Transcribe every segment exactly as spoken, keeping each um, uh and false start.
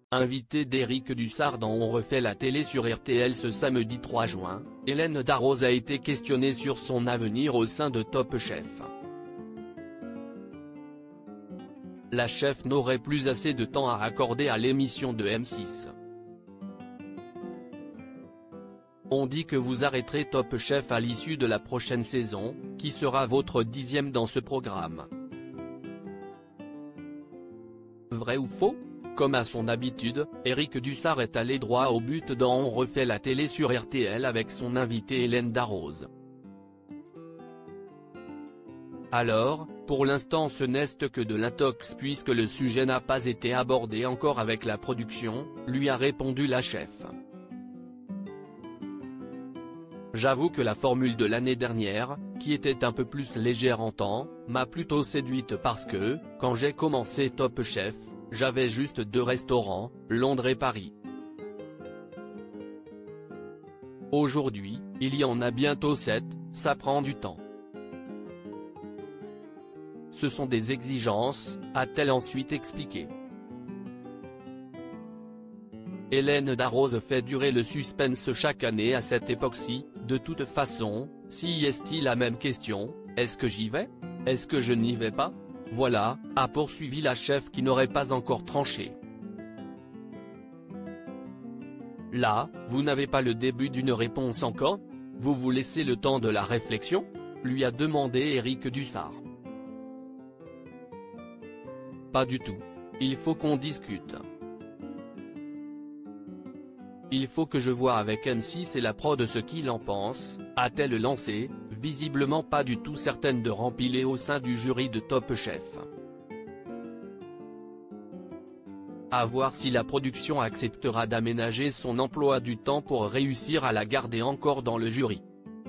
Invitée d'Éric Dussart dans On refait la télé sur R T L ce samedi trois juin, Hélène Darroze a été questionnée sur son avenir au sein de Top Chef. La chef n'aurait plus assez de temps à accorder à l'émission de M six. On dit que vous arrêterez Top Chef à l'issue de la prochaine saison, qui sera votre dixième dans ce programme. Vrai ou faux? Comme à son habitude, Éric Dussart est allé droit au but dans On refait la télé sur R T L avec son invitée Hélène Darroze. Alors, pour l'instant ce n'est que de l'intox puisque le sujet n'a pas été abordé encore avec la production, lui a répondu la chef. J'avoue que la formule de l'année dernière, qui était un peu plus légère en temps, m'a plutôt séduite parce que, quand j'ai commencé Top Chef, j'avais juste deux restaurants, Londres et Paris. Aujourd'hui, il y en a bientôt sept, ça prend du temps. Ce sont des exigences, a-t-elle ensuite expliqué. Hélène Darroze fait durer le suspense chaque année à cette époque-ci, de toute façon, si est-il la même question, est-ce que j'y vais? Est-ce que je n'y vais pas? Voilà, a poursuivi la chef qui n'aurait pas encore tranché. Là, vous n'avez pas le début d'une réponse encore? Vous vous laissez le temps de la réflexion? Lui a demandé Éric Dussart. Pas du tout. Il faut qu'on discute. Il faut que je voie avec M six et la prod ce qu'il en pense, a-t-elle lancé, visiblement pas du tout certaine de rempiler au sein du jury de Top Chef. À voir si la production acceptera d'aménager son emploi du temps pour réussir à la garder encore dans le jury.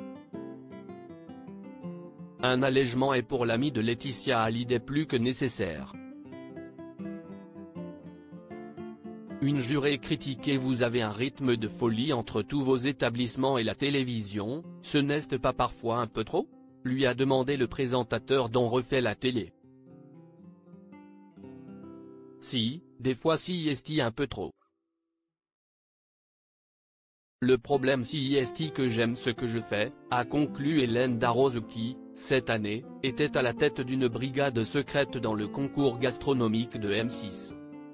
Un allègement est pour l'ami de Laetitia Hallyday plus que nécessaire. Une jurée critiquée. Vous avez un rythme de folie entre tous vos établissements et la télévision, ce n'est pas parfois un peu trop? Lui a demandé le présentateur d'On refait la télé. Si, des fois si est un peu trop. Le problème si est que j'aime ce que je fais, a conclu Hélène Darroze qui, cette année, était à la tête d'une brigade secrète dans le concours gastronomique de M six.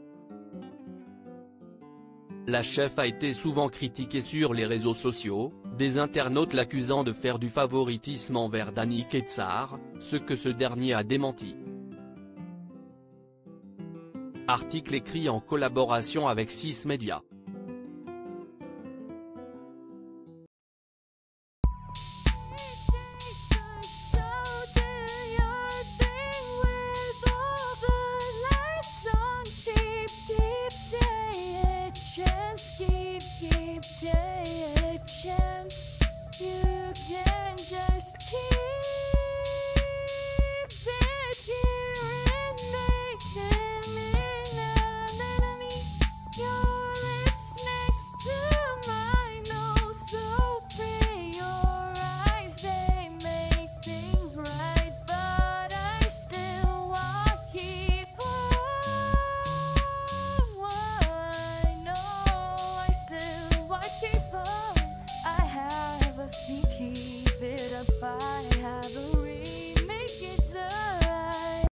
La chef a été souvent critiquée sur les réseaux sociaux, des internautes l'accusant de faire du favoritisme envers Danny Ketsar, ce que ce dernier a démenti. Article écrit en collaboration avec six Médias.